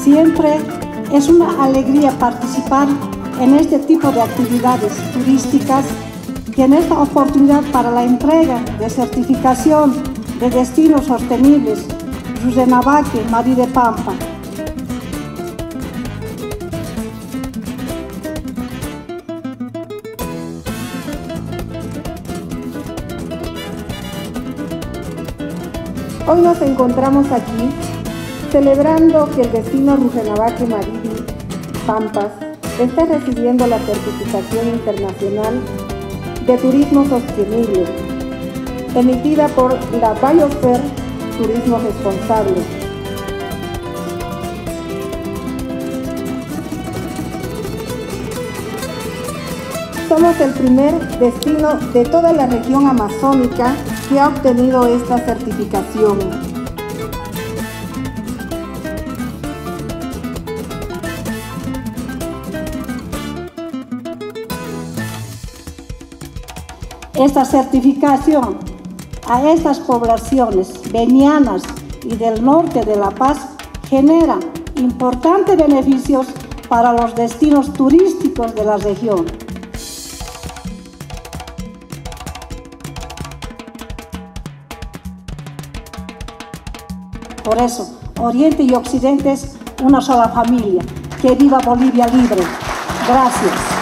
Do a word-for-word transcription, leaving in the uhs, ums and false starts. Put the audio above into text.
Siempre es una alegría participar en este tipo de actividades turísticas y en esta oportunidad para la entrega de certificación de destinos sostenibles Rurrenabaque, Marí de Pampa. Hoy nos encontramos aquí celebrando que el destino Rurrenabaque, Marí de Pampas está recibiendo la certificación internacional de turismo sostenible, emitida por la Biosphere Turismo Responsable. Somos el primer destino de toda la región amazónica que ha obtenido esta certificación. Esta certificación a estas poblaciones venianas y del norte de La Paz genera importantes beneficios para los destinos turísticos de la región. Por eso, Oriente y Occidente es una sola familia. ¡Que viva Bolivia libre! Gracias.